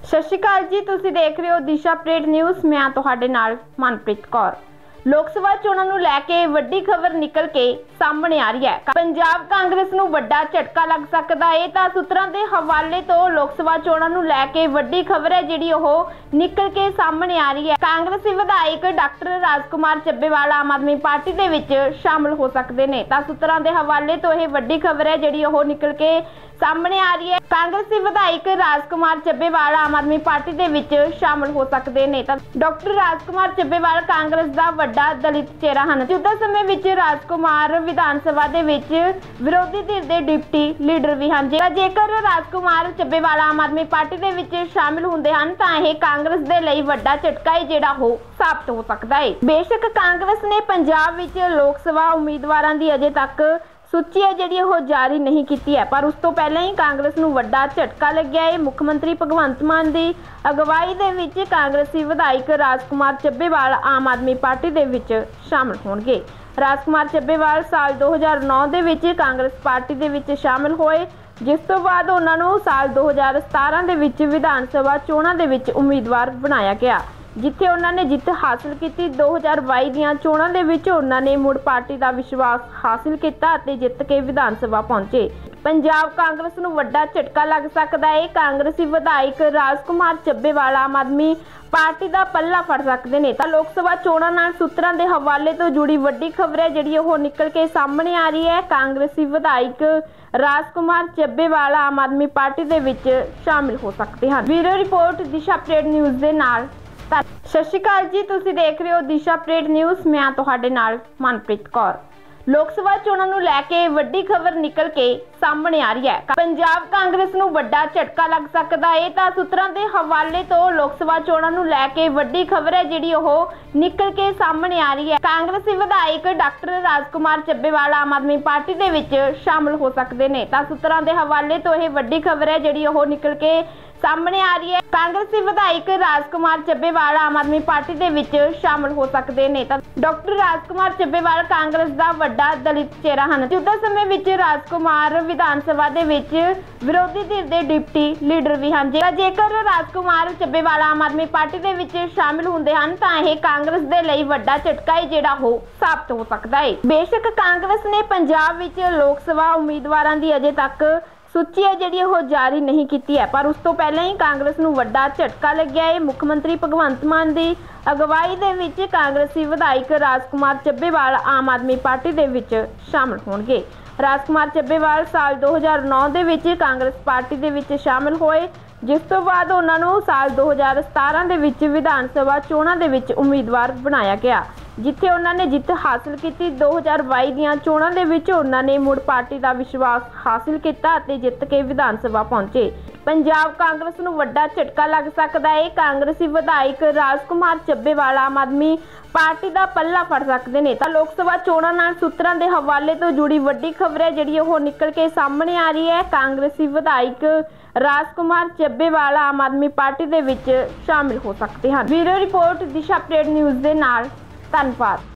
सत श्री अकाल जी, तुसीं देख रहे हो दिशा अपडेट न्यूज़। मैं तुहाडे नाल मनप्रीत कौर। लोक सभा चोणां नूं लैके वड्डी खबर निकल के सामने आ रही है। पंजाब कांग्रेस नूं वड्डा झटका लग सकदा है। तां सूत्रां दे हवाले तो लोक सभा चोणां नूं लैके वड्डी खबर है जिहड़ी ओह निकल के सामने आ रही है। कांग्रेसी विधायक डॉक्टर राजकुमार ਚੱਬੇਵਾਲ आम आदमी पार्टी दे विच शामिल हो सकते हैं। तां सूत्रां दे हवाले तो यह वड्डी खबर है जिहड़ी ओह निकल के सामने आ रही है। कांग्रेसी विधायक राजकुमार ਚੱਬੇਵਾਲ आम आदमी पार्टी दे विच शामिल हो सकते हैं। तां डॉक्टर राजकुमार ਚੱਬੇਵਾਲ कांग्रेस दा वड्डा दलित चेहरा हैं। मौजूदा समय विच राजकुमार विधान सभा दे विच विरोधी धिर दे डिप्टी लीडर भी हैं। जेकर राजकुमार ਚੱਬੇਵਾਲ आम आदमी पार्टी दे विच शामिल हुंदे हन तां इह कांग्रेस दे लई वड्डा झटका है जिहड़ा ओह साबित हो सकदा है। बेशक कांग्रेस ने पंजाब विच लोक सभा उम्मीदवारां दी अजे तक सूची है जिहड़ी ओह जारी नहीं की है, पर उस तो पहले ही कांग्रेस नूं वड्डा झटका लग्या है। मुख मंत्री भगवंत मान दी अगवाई दे विच कांग्रेसी विधायक राजकुमार ਚੱਬੇਵਾਲ आम आदमी पार्टी दे विच शामिल होणगे। राजकुमार ਚੱਬੇਵਾਲ साल 2009 दे विच कांग्रेस पार्टी दे विच शामिल होए, जिस तो बाद उन्हां नूं साल 2017 दे विच विधान सभा चोणां दे विच उम्मीदवार बनाया गया, जिथे उन्होंने जित हासिल की। 2022 दीआं चोणां दे विच उन्होंने मुड़ पार्टी का विश्वास हासिल किया ते जित के विधान सभा पहुंचे। पंजाब कांग्रेस नूं वड्डा झटका लग सकता है। कांग्रेसी विधायक राजकुमार ਚੱਬੇਵਾਲ आम आदमी पार्टी का पल्ला फड़ सकते हैं। तो लोक सभा चोणां नाल सूत्रां के हवाले तो जुड़ी वड्डी खबर है जिहड़ी ओह निकल के सामने आ रही है। कांग्रेसी विधायक राजकुमार ਚੱਬੇਵਾਲ आम आदमी पार्टी दे विच शामिल हो सकते हैं। Bureau report Disha update news दे नाल। सत श्री अकाल जी, तुसीं देख रहे हो दिशा अपडेट न्यूज़। मैं तुहाडे नाल मनप्रीत कौर। लोक सभा चोणां नूं लैके वड्डी खबर निकल के सामने आ रही है। पंजाब कांग्रेस नूं वड्डा झटका लग सकदा है। तां सूत्रां दे हवाले तो लोक सभा चोणां नूं लैके वड्डी खबर है जिहड़ी ओह निकल के सामने आ रही है। कांग्रेसी विधायक डॉक्टर राजकुमार ਚੱਬੇਵਾਲ आम आदमी पार्टी दे विच शामिल हो सकते हैं। तां सूत्रां दे हवाले तो यह वड्डी खबर है जिहड़ी ओह निकल के सामने आ रही है। कांग्रेसी विधायक राजकुमार ਚੱਬੇਵਾਲ आम आदमी पार्टी दे विच शामिल हो सकते हैं। तां डॉक्टर राजकुमार ਚੱਬੇਵਾਲ कांग्रेस दा वड्डा दलित चेहरा हैं। मौजूदा समय विच राजकुमार विधान सभा दे विच विरोधी धिर दे डिप्टी लीडर भी हैं। जेकर राजकुमार ਚੱਬੇਵਾਲ आम आदमी पार्टी दे विच शामिल हुंदे हन तां इह कांग्रेस दे लई वड्डा झटका है जिहड़ा ओह साबित हो सकदा है। बेशक कांग्रेस ने पंजाब विच लोक सभा उम्मीदवारां दी अजे तक सूची है जिहड़ी ओह जारी नहीं की है, पर उस तो पहले ही कांग्रेस नूं वड्डा झटका लग्या है। मुख मंत्री भगवंत मान दी अगवाई दे विच कांग्रेसी विधायक राजकुमार ਚੱਬੇਵਾਲ आम आदमी पार्टी दे विच शामिल होणगे। राजकुमार ਚੱਬੇਵਾਲ साल 2009 दे विच कांग्रेस पार्टी दे विच शामिल होए, जिस तो बाद उन्हां नूं साल 2017 दे विच विधान सभा चोणां दे विच उम्मीदवार बनाया गया, जिथे उन्होंने जित हासिल की। 2022 दीआं चोणां दे विच उन्होंने मुड़ पार्टी का विश्वास हासिल किया ते जित के विधान सभा पहुंचे। पंजाब कांग्रेस नूं वड्डा झटका लग सकता है। कांग्रेसी विधायक राजकुमार ਚੱਬੇਵਾਲ आम आदमी पार्टी का पल्ला फड़ सकते हैं। तो लोक सभा चोणां नाल सूत्रां के हवाले तो जुड़ी वड्डी खबर है जिहड़ी ओह निकल के सामने आ रही है। कांग्रेसी विधायक राजकुमार ਚੱਬੇਵਾਲ आम आदमी पार्टी दे विच शामिल हो सकते हैं। Bureau report Disha update news दे नाल। धन्यवाद।